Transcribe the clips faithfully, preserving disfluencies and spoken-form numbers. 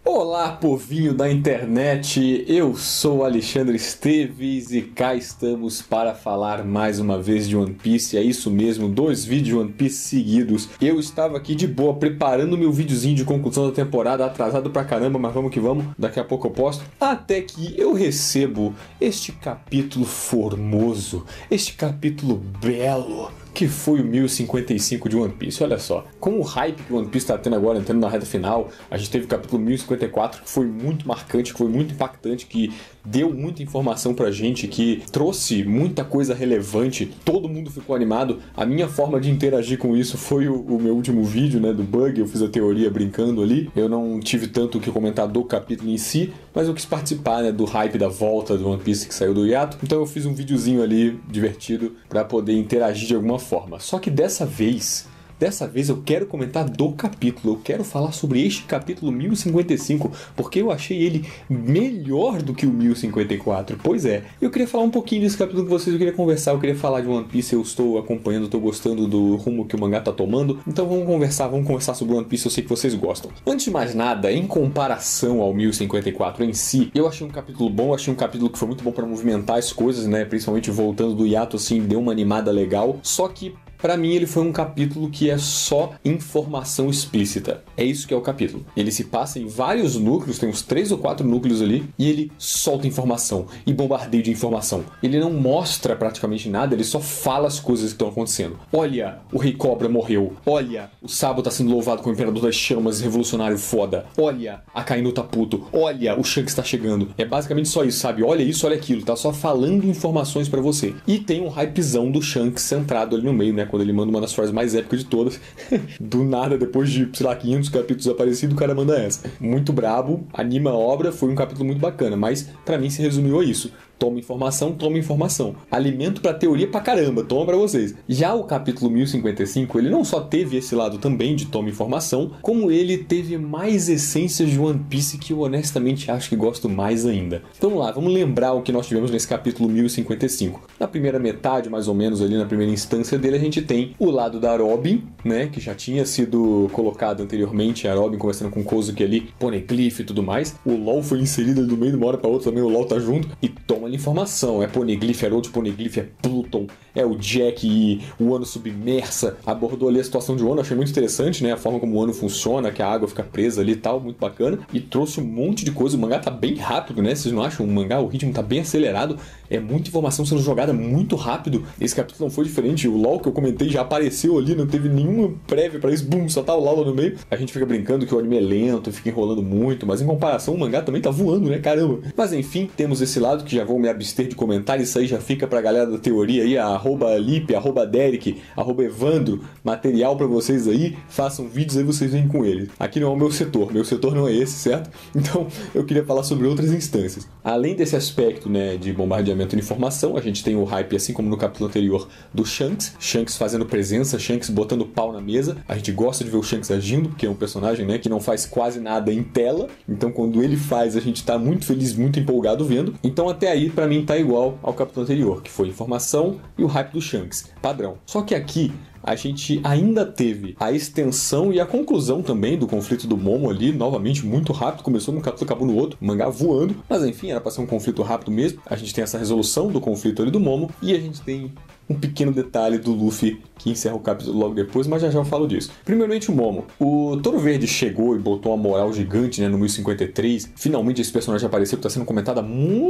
Olá, povinho da internet, eu sou Alexandre Esteves e cá estamos para falar mais uma vez de One Piece. É isso mesmo, dois vídeos de One Piece seguidos. Eu estava aqui de boa preparando meu videozinho de conclusão da temporada, atrasado pra caramba, mas vamos que vamos, daqui a pouco eu posto. Até que eu recebo este capítulo formoso, este capítulo belo, que foi o mil e cinquenta e cinco de One Piece. Olha só, com o hype que o One Piece está tendo agora, entrando na reta final, a gente teve o capítulo mil e cinquenta e quatro, que foi muito marcante, que foi muito impactante, que deu muita informação pra gente, que trouxe muita coisa relevante, todo mundo ficou animado. A minha forma de interagir com isso foi o, o meu último vídeo, né, do Bug, eu fiz a teoria brincando ali, eu não tive tanto o que comentar do capítulo em si, mas eu quis participar, né, do hype da volta do One Piece que saiu do hiato, então eu fiz um videozinho ali divertido pra poder interagir de alguma forma. Forma. Só que dessa vez, dessa vez eu quero comentar do capítulo, eu quero falar sobre este capítulo mil e cinquenta e cinco, porque eu achei ele melhor do que o mil e cinquenta e quatro. Pois é, eu queria falar um pouquinho desse capítulo com vocês, eu queria conversar, eu queria falar de One Piece, eu estou acompanhando, estou gostando do rumo que o mangá tá tomando, então vamos conversar, vamos conversar sobre One Piece, eu sei que vocês gostam. Antes de mais nada, em comparação ao mil e cinquenta e quatro em si, eu achei um capítulo bom, achei um capítulo que foi muito bom para movimentar as coisas, né, principalmente voltando do hiato, assim, deu uma animada legal, só que pra mim ele foi um capítulo que é só informação explícita. É isso que é o capítulo. Ele se passa em vários núcleos, tem uns três ou quatro núcleos ali, e ele solta informação, e bombardeio de informação. Ele não mostra praticamente nada, ele só fala as coisas que estão acontecendo. Olha, o Rei Cobra morreu. Olha, o Sabo tá sendo louvado como Imperador das Chamas, revolucionário foda. Olha, a Kainu tá puto. Olha, o Shanks tá chegando. É basicamente só isso, sabe? Olha isso, olha aquilo. Tá só falando informações pra você. E tem um hypezão do Shanks centrado ali no meio, né? Quando ele manda uma das frases mais épicas de todas. Do nada, depois de, sei lá, quinhentos capítulos aparecidos, o cara manda essa. Muito brabo, anima a obra, foi um capítulo muito bacana, mas pra mim se resumiu a isso. Toma informação, toma informação. Alimento pra teoria pra caramba, toma pra vocês. Já o capítulo mil e cinquenta e cinco, ele não só teve esse lado também de toma informação, como ele teve mais essências de One Piece que eu honestamente acho que gosto mais ainda. Então vamos lá, vamos lembrar o que nós tivemos nesse capítulo mil e cinquenta e cinco. Na primeira metade, mais ou menos, ali na primeira instância dele, a gente tem o lado da Robin, né, que já tinha sido colocado anteriormente, a Robin conversando com o Kozuki ali, Poneglyph e tudo mais. O LOL foi inserido ali do meio de uma hora pra outra também, o LOL tá junto, e toma informação, é Poneglyph, é outro Poneglyph, é Pluton, é o Jack e o Wano submersa, abordou ali a situação de Wano, achei muito interessante, né, a forma como o Wano funciona, que a água fica presa ali e tal, muito bacana, e trouxe um monte de coisa, o mangá tá bem rápido, né, vocês não acham? O mangá, o ritmo tá bem acelerado, é muita informação sendo jogada muito rápido, esse capítulo não foi diferente, o LOL que eu comentei já apareceu ali, não teve nenhuma prévia pra isso, bum, só tá o LOL lá no meio, a gente fica brincando que o anime é lento, fica enrolando muito, mas em comparação o mangá também tá voando, né, caramba, mas enfim, temos esse lado que já vou me abster de comentar, isso aí já fica pra galera da teoria aí, arroba Lipe, arroba Derek, arroba Evandro, material pra vocês aí, façam vídeos aí, vocês vêm com eles. Aqui não é o meu setor, meu setor não é esse, certo? Então eu queria falar sobre outras instâncias. Além desse aspecto, né, de bombardeamento de informação, a gente tem o hype, assim como no capítulo anterior, do Shanks, Shanks fazendo presença, Shanks botando pau na mesa, a gente gosta de ver o Shanks agindo, porque é um personagem, né, que não faz quase nada em tela, então quando ele faz, a gente tá muito feliz, muito empolgado vendo, então até aí, pra mim, tá igual ao capítulo anterior, que foi informação e o hype do Shanks, padrão. Só que aqui a gente ainda teve a extensão e a conclusão também do conflito do Momo ali, novamente muito rápido, começou num capítulo, acabou no outro, o mangá voando, mas enfim, era pra ser um conflito rápido mesmo. A gente tem essa resolução do conflito ali do Momo e a gente tem um pequeno detalhe do Luffy que encerra o capítulo logo depois, mas já já eu falo disso. Primeiramente o Momo. O Toro Verde chegou e botou uma moral gigante, né, no mil e cinquenta e três. Finalmente esse personagem apareceu, que tá sendo comentado há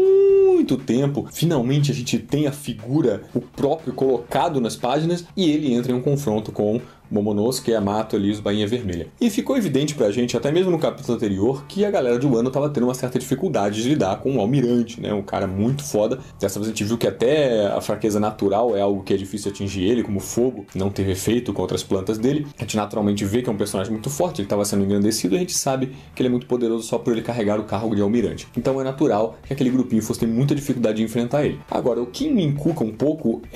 muito tempo. Finalmente a gente tem a figura, o próprio colocado nas páginas, e ele entra em um confronto com Momonosuke, Yamato ali, os Bainha Vermelha. E ficou evidente pra gente, até mesmo no capítulo anterior, que a galera de Wano tava tendo uma certa dificuldade de lidar com o Almirante, né? Um cara muito foda. Dessa vez a gente viu que até a fraqueza natural é algo que é difícil atingir ele, como fogo, não teve efeito contra as plantas dele. A gente naturalmente vê que é um personagem muito forte, ele tava sendo engrandecido, e a gente sabe que ele é muito poderoso só por ele carregar o cargo de Almirante. Então é natural que aquele grupinho fosse ter muita dificuldade de enfrentar ele. Agora, o que me encuca um pouco é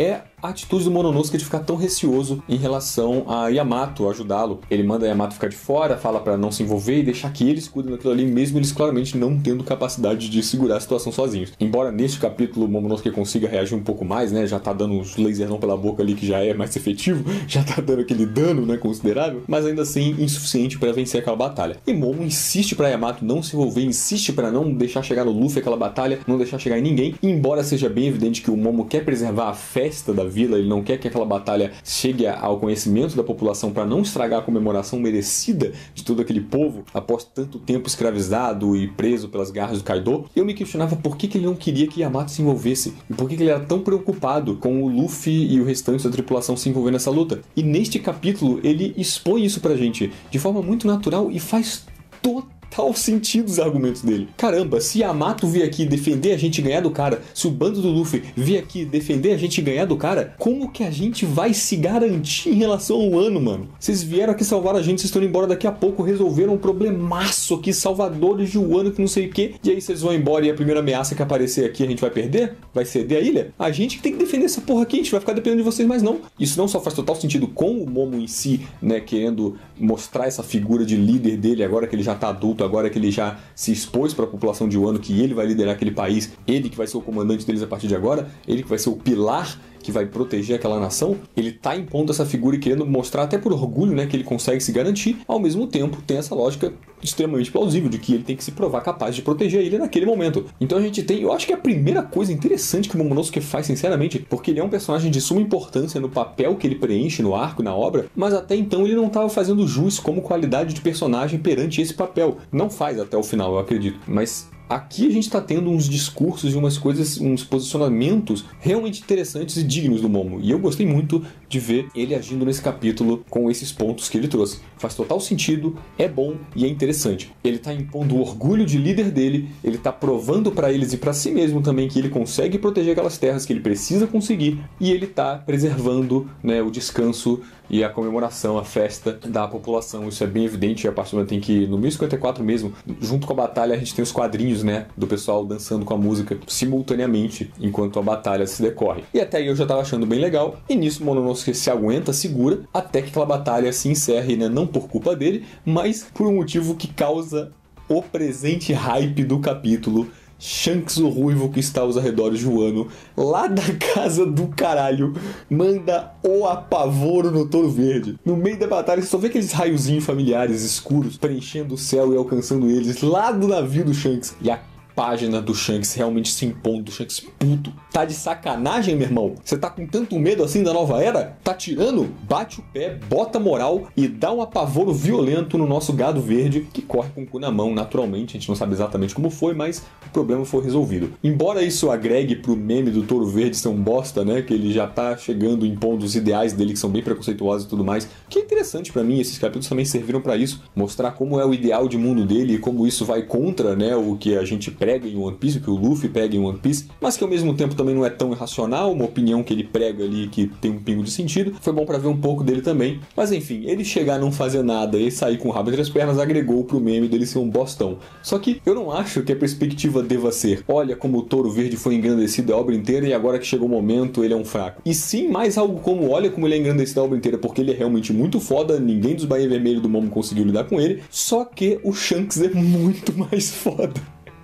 a atitude do Momonosuke de ficar tão receoso em relação a Yamato ajudá-lo. Ele manda a Yamato ficar de fora, fala pra não se envolver e deixar que eles cuidem daquilo ali, mesmo eles claramente não tendo capacidade de segurar a situação sozinhos. Embora neste capítulo o Momonosuke consiga reagir um pouco mais, né, já tá dando uns laserzão pela boca ali que já é mais efetivo, já tá dando aquele dano, né, considerável, mas ainda assim insuficiente para vencer aquela batalha. E Momo insiste pra Yamato não se envolver, insiste para não deixar chegar no Luffy aquela batalha, não deixar chegar em ninguém, e embora seja bem evidente que o Momo quer preservar a festa da vila, ele não quer que aquela batalha chegue ao conhecimento da população para não estragar a comemoração merecida de todo aquele povo após tanto tempo escravizado e preso pelas garras do Kaido, eu me questionava por que, que ele não queria que Yamato se envolvesse e por que, que ele era tão preocupado com o Luffy e o restante da tripulação se envolver nessa luta. E neste capítulo ele expõe isso pra gente de forma muito natural e faz total Total sentido os argumentos dele. Caramba, se Yamato vir aqui defender a gente e ganhar do cara, se o bando do Luffy vir aqui defender a gente e ganhar do cara, como que a gente vai se garantir em relação ao Wano, mano? Vocês vieram aqui salvar a gente, vocês estão indo embora daqui a pouco, resolveram um problemaço aqui, salvadores de Wano que não sei o que, e aí vocês vão embora e a primeira ameaça que aparecer aqui a gente vai perder? Vai ceder a ilha? A gente que tem que defender essa porra aqui, a gente vai ficar dependendo de vocês mais não. Isso não só faz total sentido com o Momo em si, né, querendo mostrar essa figura de líder dele agora que ele já tá adulto, agora que ele já se expôs para a população de Wano, que ele vai liderar aquele país, ele que vai ser o comandante deles a partir de agora, ele que vai ser o pilar que vai proteger aquela nação, ele tá impondo essa figura e querendo mostrar até por orgulho, né, que ele consegue se garantir, ao mesmo tempo tem essa lógica extremamente plausível de que ele tem que se provar capaz de proteger a ilha naquele momento. Então a gente tem, eu acho que é a primeira coisa interessante que o Momonosuke faz, sinceramente, porque ele é um personagem de suma importância no papel que ele preenche no arco, na obra, mas até então ele não estava fazendo jus como qualidade de personagem perante esse papel. Não faz até o final, eu acredito, mas aqui a gente está tendo uns discursos e umas coisas, uns posicionamentos realmente interessantes e dignos do Momo. E eu gostei muito de ver ele agindo nesse capítulo com esses pontos que ele trouxe. Faz total sentido, é bom e é interessante. Ele está impondo o orgulho de líder dele, ele está provando para eles e para si mesmo também que ele consegue proteger aquelas terras que ele precisa conseguir, e ele está preservando, né, o descanso e a comemoração, a festa da população. Isso é bem evidente, a partir do momento em que no mil e cinquenta e quatro mesmo, junto com a batalha, a gente tem os quadrinhos, né, do pessoal dançando com a música simultaneamente enquanto a batalha se decorre. E até aí eu já tava achando bem legal, e nisso o Momonosuke se aguenta, segura, até que aquela batalha se encerre, né, não por culpa dele, mas por um motivo que causa o presente hype do capítulo. Shanks, o ruivo que está aos arredores de Wano, lá da casa do caralho, manda o apavoro no Touro Verde. No meio da batalha, você só vê aqueles raiozinhos familiares escuros preenchendo o céu e alcançando eles lá do navio do Shanks. E a página do Shanks realmente se impondo, do Shanks puto. Tá de sacanagem, meu irmão? Você tá com tanto medo assim da nova era? Tá tirando? Bate o pé, bota moral e dá um apavoro violento no nosso gado verde, que corre com o cu na mão, naturalmente. A gente não sabe exatamente como foi, mas o problema foi resolvido. Embora isso agregue pro meme do Touro Verde ser um bosta, né? Que ele já tá chegando impondo os ideais dele, que são bem preconceituosos e tudo mais. Que é interessante pra mim, esses capítulos também serviram pra isso. Mostrar como é o ideal de mundo dele e como isso vai contra, né, o que a gente prega em One Piece, o que o Luffy prega em One Piece, mas que ao mesmo tempo também não é tão irracional, uma opinião que ele prega ali que tem um pingo de sentido. Foi bom pra ver um pouco dele também. Mas enfim, ele chegar a não fazer nada e sair com o rabo entre as pernas agregou pro meme dele ser um bostão. Só que eu não acho que a perspectiva deva ser: olha como o Touro Verde foi engrandecido a obra inteira e agora que chegou o momento ele é um fraco. E sim, mais algo como: olha como ele é engrandecido a obra inteira porque ele é realmente muito foda, ninguém dos Bainha Vermelho do Momo conseguiu lidar com ele, só que o Shanks é muito mais foda.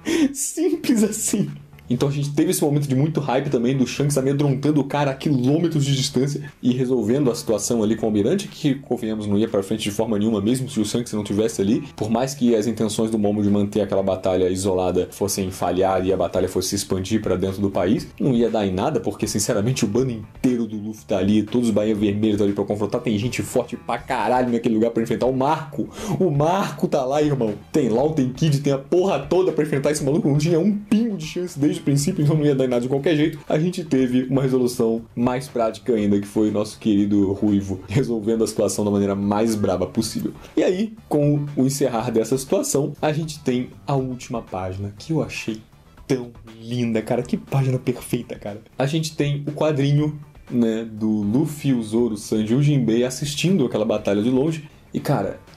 Simples assim. Então a gente teve esse momento de muito hype também do Shanks amedrontando o cara a quilômetros de distância e resolvendo a situação ali com o Almirante, que, convenhamos, não ia pra frente de forma nenhuma, mesmo se o Shanks não tivesse ali. Por mais que as intenções do Momo de manter aquela batalha isolada fossem falhar e a batalha fosse se expandir pra dentro do país, não ia dar em nada, porque sinceramente o bando inteiro do Luffy tá ali, todos os Bainha Vermelhos estão ali pra confrontar, tem gente forte pra caralho naquele lugar pra enfrentar o Marco. O Marco tá lá, irmão. Tem Law, tem Kid, tem a porra toda pra enfrentar esse maluco, não tinha um pingo de chance desde o princípio, então não ia dar em nada de qualquer jeito. A gente teve uma resolução mais prática ainda, que foi o nosso querido Ruivo resolvendo a situação da maneira mais braba possível. E aí, com o encerrar dessa situação, a gente tem a última página, que eu achei tão linda, cara. Que página perfeita, cara. A gente tem o quadrinho, né, do Luffy, o Zoro, o Sanji e o Jinbei assistindo aquela batalha de longe. E, cara,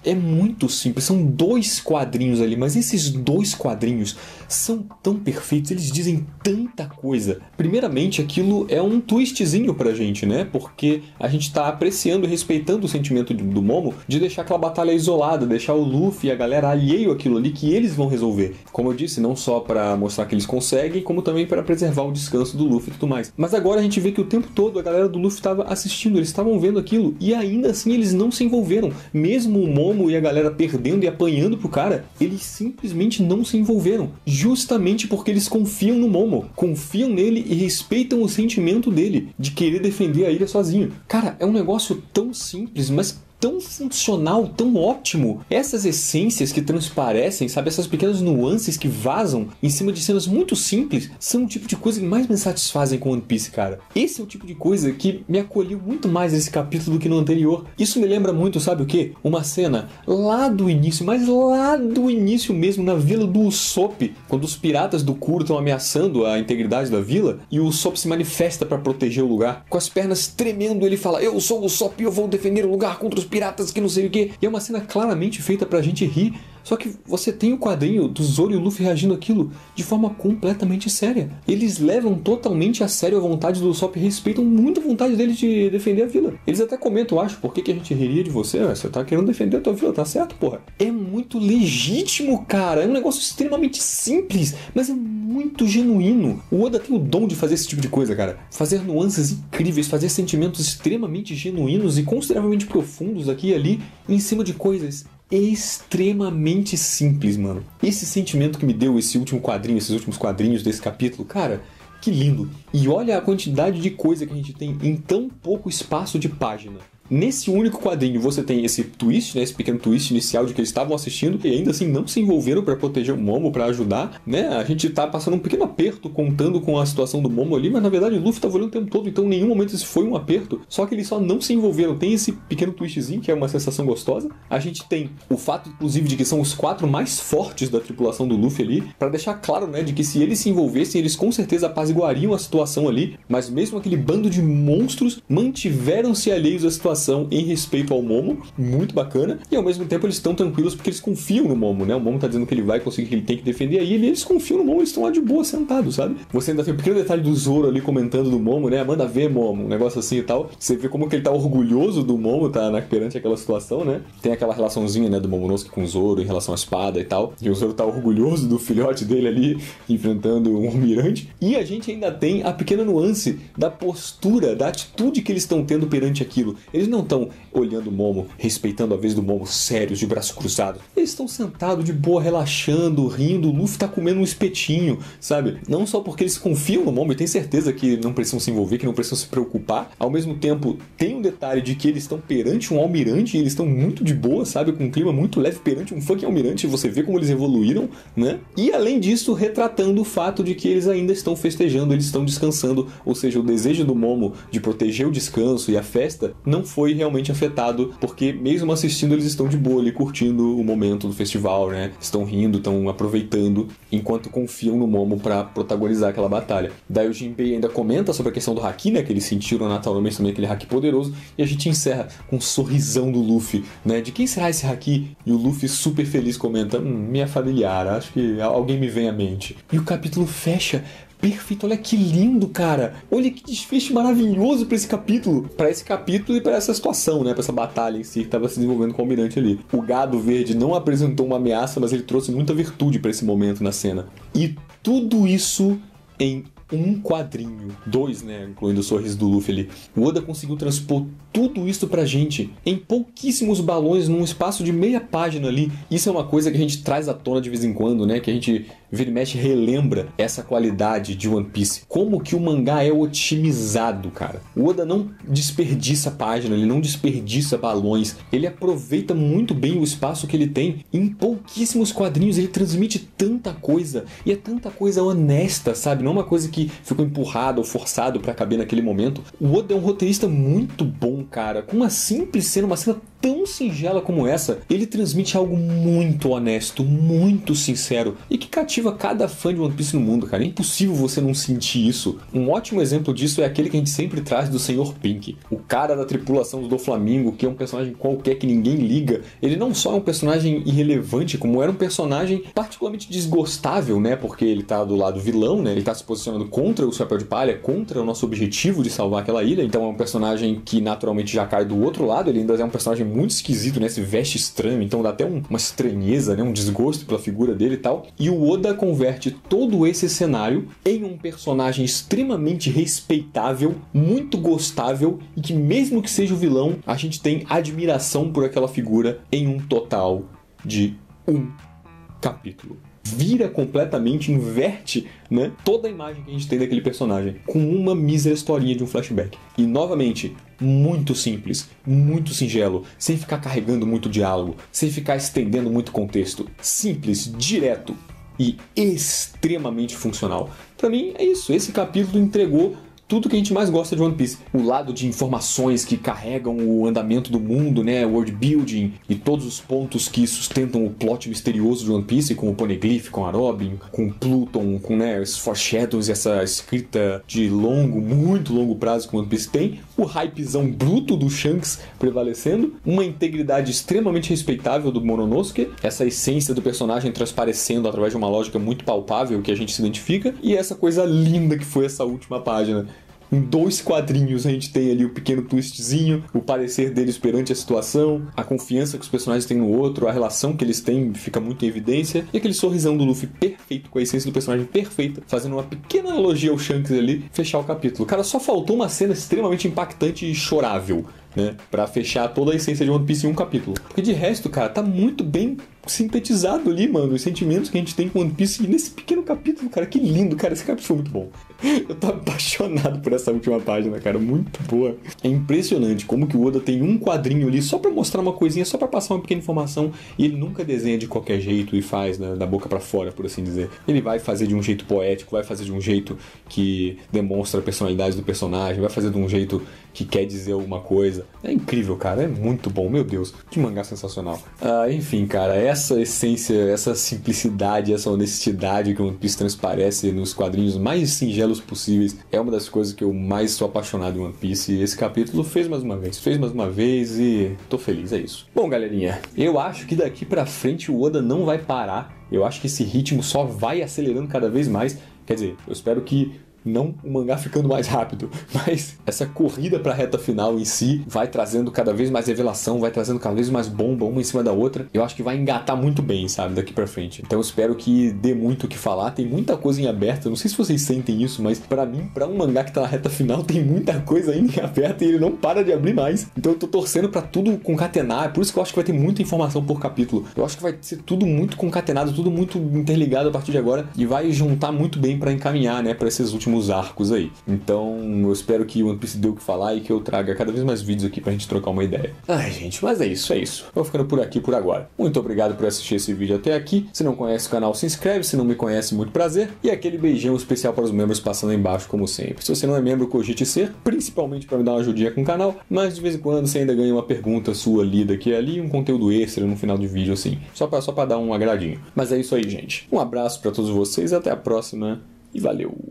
é muito simples, são dois quadrinhos ali, mas esses dois quadrinhos são tão perfeitos, eles dizem tanta coisa. Primeiramente, aquilo é um twistzinho pra gente, né? Porque a gente tá apreciando e respeitando o sentimento do Momo de deixar aquela batalha isolada, deixar o Luffy e a galera alheio àquilo ali que eles vão resolver. Como eu disse, não só pra mostrar que eles conseguem, como também para preservar o descanso do Luffy e tudo mais. Mas agora a gente vê que o tempo todo a galera do Luffy estava assistindo, eles estavam vendo aquilo e ainda assim eles não se envolveram. Mesmo o Momo e a galera perdendo e apanhando pro cara, eles simplesmente não se envolveram. Justamente porque eles confiam no Momo, confiam nele e respeitam o sentimento dele de querer defender a ilha sozinho. Cara, é um negócio tão simples, mas tão funcional, tão ótimo. Essas essências que transparecem, sabe? Essas pequenas nuances que vazam em cima de cenas muito simples, são o tipo de coisa que mais me satisfazem com One Piece, cara. Esse é o tipo de coisa que me acolheu muito mais nesse capítulo do que no anterior. Isso me lembra muito, sabe o quê? Uma cena lá do início, mas lá do início mesmo, na vila do Usopp, quando os piratas do Kuro estão ameaçando a integridade da vila, e o Usopp se manifesta para proteger o lugar. Com as pernas tremendo, ele fala: eu sou o Usopp e eu vou defender o lugar contra os piratas que não sei o que. E é uma cena claramente feita pra gente rir. Só que você tem o quadrinho do Zoro e o Luffy reagindo àquilo de forma completamente séria. Eles levam totalmente a sério a vontade do Usopp e respeitam muito a vontade dele de defender a vila. Eles até comentam, acho, por que, que a gente riria de você? Você tá querendo defender a tua vila, tá certo, porra? É muito legítimo, cara. É um negócio extremamente simples, mas é muito genuíno. O Oda tem o dom de fazer esse tipo de coisa, cara. Fazer nuances incríveis, fazer sentimentos extremamente genuínos e consideravelmente profundos aqui e ali em cima de coisas extremamente simples, mano. Esse sentimento que me deu esse último quadrinho, esses últimos quadrinhos desse capítulo, cara, que lindo. E olha a quantidade de coisa que a gente tem em tão pouco espaço de página. Nesse único quadrinho você tem esse twist, né, esse pequeno twist inicial de que eles estavam assistindo e ainda assim não se envolveram para proteger o Momo, para ajudar, né? A gente tá passando um pequeno aperto contando com a situação do Momo ali, mas na verdade o Luffy tava olhando o tempo todo, então em nenhum momento isso foi um aperto, só que eles só não se envolveram. Tem esse pequeno twistzinho que é uma sensação gostosa. A gente tem o fato, inclusive, de que são os quatro mais fortes da tripulação do Luffy ali, para deixar claro, né, de que se eles se envolvessem, eles com certeza apaziguariam a situação ali, mas mesmo aquele bando de monstros mantiveram-se alheios à situação em respeito ao Momo, muito bacana, e ao mesmo tempo eles estão tranquilos porque eles confiam no Momo, né? O Momo tá dizendo que ele vai conseguir, que ele tem que defender a ilha, e eles confiam no Momo, eles estão lá de boa sentados, sabe? Você ainda tem um pequeno detalhe do Zoro ali comentando do Momo, né? Manda ver, Momo, um negócio assim e tal. Você vê como que ele tá orgulhoso do Momo, tá, na, perante aquela situação, né? Tem aquela relaçãozinha, né, do Momonosuke com o Zoro em relação à espada e tal, e o Zoro tá orgulhoso do filhote dele ali, enfrentando um almirante, e a gente ainda tem a pequena nuance da postura, da atitude que eles estão tendo perante aquilo. Eles não estão olhando o Momo, respeitando a vez do Momo, sérios, de braço cruzado. Eles estão sentados de boa, relaxando, rindo. O Luffy tá comendo um espetinho, sabe? Não só porque eles confiam no Momo e têm certeza que não precisam se envolver, que não precisam se preocupar. Ao mesmo tempo, tem um detalhe de que eles estão perante um almirante e eles estão muito de boa, sabe? Com um clima muito leve perante um fucking almirante. Você vê como eles evoluíram, né? E além disso, retratando o fato de que eles ainda estão festejando, eles estão descansando. Ou seja, o desejo do Momo de proteger o descanso e a festa não foi foi realmente afetado, porque mesmo assistindo eles estão de boa ali, curtindo o momento do festival, né? Estão rindo, estão aproveitando, enquanto confiam no Momo pra protagonizar aquela batalha. Daí o Jinbei ainda comenta sobre a questão do Haki, né? Que eles sentiram naturalmente também aquele Haki poderoso, e a gente encerra com um sorrisão do Luffy, né? De quem será esse Haki? E o Luffy super feliz comenta, hum, minha familiar, acho que alguém me vem à mente. E o capítulo fecha perfeito, olha que lindo, cara. Olha que desfecho maravilhoso pra esse capítulo. Pra esse capítulo e pra essa situação, né? Pra essa batalha em si que tava se desenvolvendo com o Almirante ali. O Gado Verde não apresentou uma ameaça, mas ele trouxe muita virtude pra esse momento na cena. E tudo isso em um quadrinho. Dois, né? Incluindo o sorriso do Luffy ali. O Oda conseguiu transpor tudo isso pra gente em pouquíssimos balões, num espaço de meia página ali. Isso é uma coisa que a gente traz à tona de vez em quando, né? Que a gente vira e mexe, relembra essa qualidade de One Piece. Como que o mangá é otimizado, cara. O Oda não desperdiça página, ele não desperdiça balões. Ele aproveita muito bem o espaço que ele tem. Em pouquíssimos quadrinhos ele transmite tanta coisa. E é tanta coisa honesta, sabe? Não é uma coisa que ficou empurrado ou forçado pra caber naquele momento. O Oda é um roteirista muito bom, cara. Com uma simples cena, uma cena tão singela como essa, ele transmite algo muito honesto, muito sincero e que cativa cada fã de One Piece no mundo, cara. É impossível você não sentir isso. Um ótimo exemplo disso é aquele que a gente sempre traz do senhor Pink, o cara da tripulação do Doflamingo, que é um personagem qualquer que ninguém liga. Ele não só é um personagem irrelevante, como era um personagem particularmente desgostável, né? Porque ele tá do lado vilão, né? Ele tá se posicionando contra o Chapéu de Palha, contra o nosso objetivo de salvar aquela ilha. Então é um personagem que naturalmente já cai do outro lado. Ele ainda é um personagem muito esquisito, né? Se veste estranho, então dá até um, uma estranheza, né? Um desgosto pela figura dele e tal. E o Oda converte todo esse cenário em um personagem extremamente respeitável, muito gostável e que, mesmo que seja o vilão, a gente tem admiração por aquela figura em um total de um capítulo. Vira completamente, inverte, né, toda a imagem que a gente tem daquele personagem com uma mísera historinha de um flashback. E novamente, muito simples, muito singelo, sem ficar carregando muito diálogo, sem ficar estendendo muito contexto. Simples, direto e extremamente funcional. Pra mim é isso, esse capítulo entregou tudo que a gente mais gosta de One Piece. O lado de informações que carregam o andamento do mundo, né, world building e todos os pontos que sustentam o plot misterioso de One Piece, com o Poneglyph, com a Robin, com Pluton, com, né, os foreshadows e essa escrita de longo, muito longo prazo que One Piece tem, o hypezão bruto do Shanks prevalecendo, uma integridade extremamente respeitável do Momonosuke, essa essência do personagem transparecendo através de uma lógica muito palpável que a gente se identifica, e essa coisa linda que foi essa última página. Em dois quadrinhos a gente tem ali o pequeno twistzinho, o parecer deles perante a situação, a confiança que os personagens têm no outro, a relação que eles têm fica muito em evidência, e aquele sorrisão do Luffy perfeito, com a essência do personagem perfeita, fazendo uma pequena analogia ao Shanks ali, fechar o capítulo. Cara, só faltou uma cena extremamente impactante e chorável, né, pra fechar toda a essência de One Piece em um capítulo. Porque de resto, cara, tá muito bem sintetizado ali, mano, os sentimentos que a gente tem com One Piece nesse pequeno capítulo, cara, que lindo, cara, esse capítulo foi muito bom. Eu tô apaixonado por essa última página, cara, muito boa. É impressionante como que o Oda tem um quadrinho ali só pra mostrar uma coisinha, só pra passar uma pequena informação, e ele nunca desenha de qualquer jeito e faz, né, da boca pra fora, por assim dizer. Ele vai fazer de um jeito poético, vai fazer de um jeito que demonstra a personalidade do personagem, vai fazer de um jeito que quer dizer alguma coisa. É incrível, cara, é muito bom, meu Deus, que mangá sensacional. Ah, enfim, cara, essa essência, essa simplicidade, essa honestidade que o One Piece transparece nos quadrinhos mais singelos possíveis é uma das coisas que eu mais sou apaixonado em One Piece, e esse capítulo fez mais uma vez, fez mais uma vez e tô feliz, é isso. Bom, galerinha, eu acho que daqui pra frente o Oda não vai parar, eu acho que esse ritmo só vai acelerando cada vez mais, quer dizer, eu espero que não o mangá ficando mais rápido, mas essa corrida pra reta final em si vai trazendo cada vez mais revelação, vai trazendo cada vez mais bomba uma em cima da outra. Eu acho que vai engatar muito bem, sabe, daqui pra frente. Então eu espero que dê muito o que falar. Tem muita coisa em aberto, eu não sei se vocês sentem isso, mas pra mim, pra um mangá que tá na reta final, tem muita coisa ainda em aberto e ele não para de abrir mais. Então eu tô torcendo pra tudo concatenar, por isso que eu acho que vai ter muita informação por capítulo. Eu acho que vai ser tudo muito concatenado, tudo muito interligado a partir de agora, e vai juntar muito bem pra encaminhar, né, pra esses últimos arcos aí. Então eu espero que o One Piece dê o que falar e que eu traga cada vez mais vídeos aqui pra gente trocar uma ideia. Ai, gente, mas é isso, é isso. Eu vou ficando por aqui por agora. Muito obrigado por assistir esse vídeo até aqui. Se não conhece o canal, se inscreve. Se não me conhece, muito prazer. E aquele beijão especial para os membros passando aí embaixo, como sempre. Se você não é membro, cogite ser, principalmente para me dar uma ajudinha com o canal, mas de vez em quando você ainda ganha uma pergunta sua lida aqui e ali, um conteúdo extra no final de vídeo assim, só para só para dar um agradinho. Mas é isso aí, gente. Um abraço para todos vocês, até a próxima e valeu!